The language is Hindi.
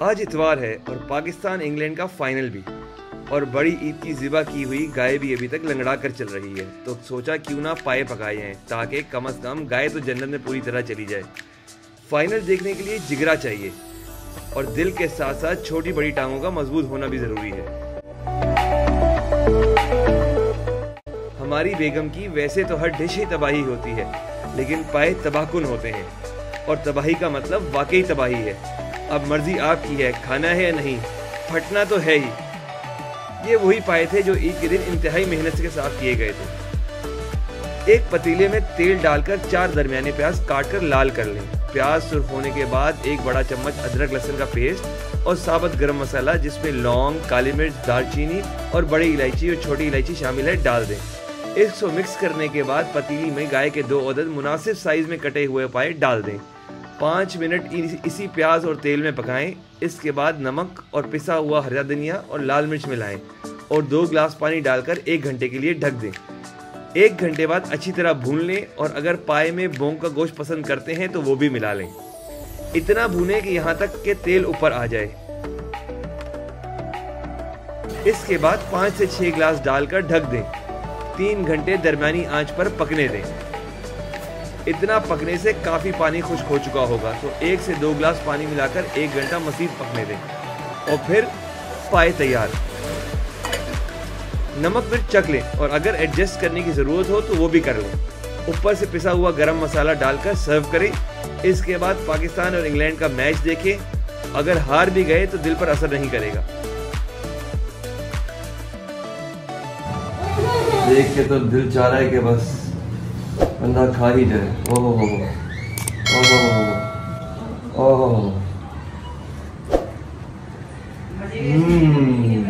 आज इतवार है और पाकिस्तान इंग्लैंड का फाइनल भी, और बड़ी ईद की ज़िबा की हुई गाय भी अभी तक लंगड़ा कर चल रही है। तो सोचा क्यों ना पाए पकाए हैं, ताकि कम से कम गाय तो जन्नत में पूरी तरह चली जाए। फाइनल देखने के लिए जिगरा चाहिए और दिल के साथ साथ छोटी बड़ी टांगों का मजबूत होना भी ज़रूरी है। हमारी बेगम की वैसे तो हर डिश ही तबाही होती है, लेकिन पाए तबाहकुन होते हैं, और तबाही का मतलब वाकई तबाही है। अब मर्जी आपकी है, खाना है या नहीं, फटना तो है ही। ये वही पाए थे जो ईद के दिन इंतहाई मेहनत के साथ किए गए थे। एक पतीले में तेल डालकर 4 दरमियाने प्याज काटकर लाल कर लें। प्याज सुर्ख होने के बाद 1 बड़ा चम्मच अदरक लहसुन का पेस्ट और साबुत गरम मसाला, जिसमें लौंग, काली मिर्च, दालचीनी और बड़ी इलायची और छोटी इलायची शामिल है, डाल दें। इसको मिक्स करने के बाद पतीली में गाय के 2 अदद मुनासिब साइज में कटे हुए पाए डाल दें। 5 मिनट इसी प्याज और तेल में पकाएं। इसके बाद नमक और पिसा हुआ हरा धनिया और लाल मिर्च मिलाएं और 2 गिलास पानी डालकर 1 घंटे के लिए ढक दें। 1 घंटे बाद अच्छी तरह भून लें, और अगर पाए में बोंग का गोश्त पसंद करते हैं तो वो भी मिला लें। इतना भूनें कि यहाँ तक के तेल ऊपर आ जाए। इसके बाद 5 से 6 गिलास डालकर ढक दें। 3 घंटे दरमियानी आंच पर पकने दें। इतना पकने से काफ़ी पानी खुश्क हो चुका होगा, तो 1 से 2 गिलास पानी मिलाकर 1 घंटा मज़ीद पकने दें, और फिर पाए तैयार। नमक मिर्च चख लें, और अगर एडजस्ट करने की ज़रूरत हो तो वो भी कर लें। ऊपर से पिसा हुआ गरम मसाला डालकर सर्व करें। इसके बाद पाकिस्तान और इंग्लैंड का मैच देखें। अगर हार भी गए तो दिल पर असर नहीं करेगा। देख के तो दिल चाह रहा है कि बस बंदा खा ही जाए। ओहो हो, ओहो हो, ओहो।